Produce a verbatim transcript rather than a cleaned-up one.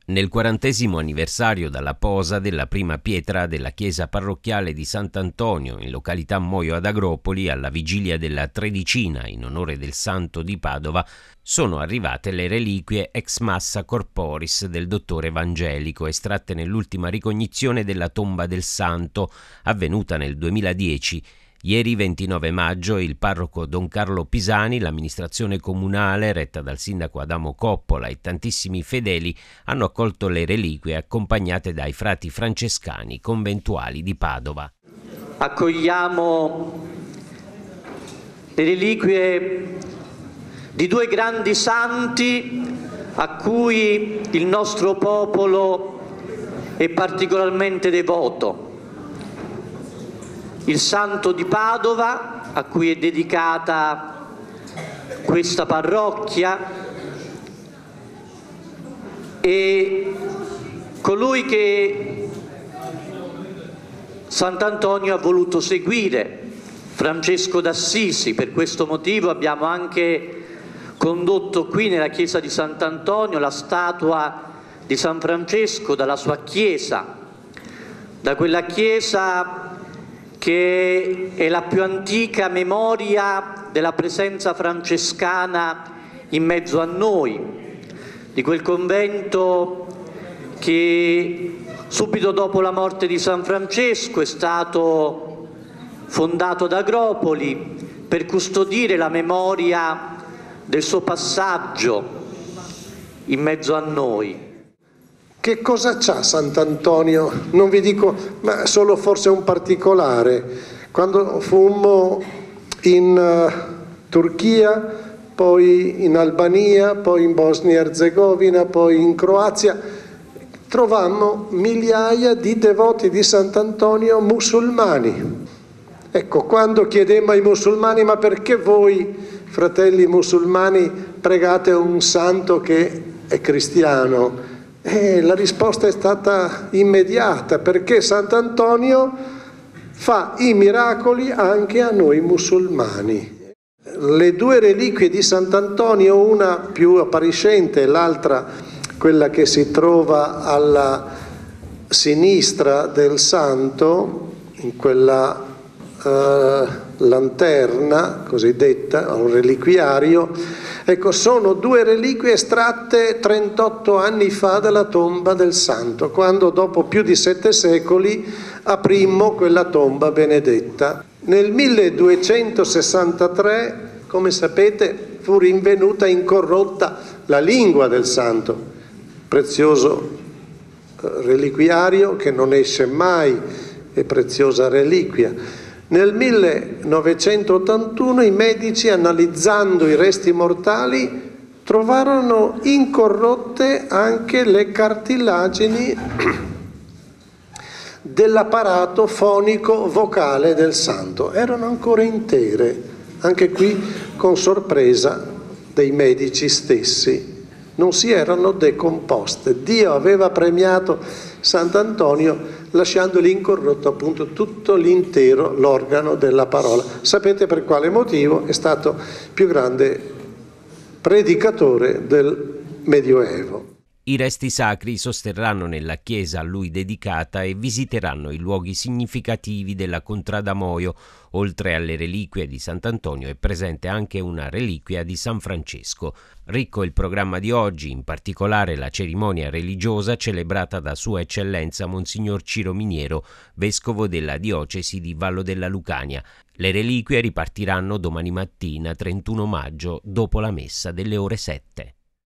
Nel quarantesimo anniversario dalla posa della prima pietra della chiesa parrocchiale di Sant'Antonio, in località Moio ad Agropoli, alla vigilia della tredicina in onore del santo di Padova, sono arrivate le reliquie ex massa corporis del dottore evangelico, estratte nell'ultima ricognizione della tomba del santo, avvenuta nel duemiladieci. Ieri ventinove maggio il parroco Don Carlo Pisani, l'amministrazione comunale retta dal sindaco Adamo Coppola e tantissimi fedeli hanno accolto le reliquie accompagnate dai frati francescani conventuali di Padova. Accogliamo le reliquie di due grandi santi a cui il nostro popolo è particolarmente devoto. Il santo di Padova, a cui è dedicata questa parrocchia, e colui che Sant'Antonio ha voluto seguire, Francesco d'Assisi. Per questo motivo abbiamo anche condotto qui nella chiesa di Sant'Antonio la statua di San Francesco dalla sua chiesa, da quella chiesa che è la più antica memoria della presenza francescana in mezzo a noi, di quel convento che subito dopo la morte di San Francesco è stato fondato ad Agropoli per custodire la memoria del suo passaggio in mezzo a noi. Che cosa c'ha Sant'Antonio? Non vi dico, ma solo forse un particolare. Quando fummo in uh, Turchia, poi in Albania, poi in Bosnia e Erzegovina, poi in Croazia, trovammo migliaia di devoti di Sant'Antonio musulmani. Ecco, quando chiedemmo ai musulmani: ma perché voi, fratelli musulmani, pregate un santo che è cristiano? E la risposta è stata immediata: perché Sant'Antonio fa i miracoli anche a noi musulmani. Le due reliquie di Sant'Antonio, una più appariscente e l'altra quella che si trova alla sinistra del santo, in quella eh, lanterna cosiddetta, un reliquiario, ecco, sono due reliquie estratte trentotto anni fa dalla tomba del santo, quando dopo più di sette secoli aprimmo quella tomba benedetta. Nel milleduecentosessantatré, come sapete, fu rinvenuta incorrotta la lingua del santo, prezioso reliquiario che non esce mai, è preziosa reliquia. Nel millenovecentottantuno i medici, analizzando i resti mortali, trovarono incorrotte anche le cartilagini dell'apparato fonico vocale del santo. Erano ancora intere, anche qui con sorpresa dei medici stessi. Non si erano decomposte. Dio aveva premiato Sant'Antonio lasciandogli incorrotto appunto tutto l'intero l'organo della parola. Sapete per quale motivo? È stato il più grande predicatore del Medioevo. I resti sacri sosterranno nella chiesa a lui dedicata e visiteranno i luoghi significativi della contrada Moio. Oltre alle reliquie di Sant'Antonio è presente anche una reliquia di San Francesco. Ricco il programma di oggi, in particolare la cerimonia religiosa celebrata da Sua Eccellenza Monsignor Ciro Miniero, vescovo della diocesi di Vallo della Lucania. Le reliquie ripartiranno domani mattina, trentuno maggio, dopo la messa delle ore sette.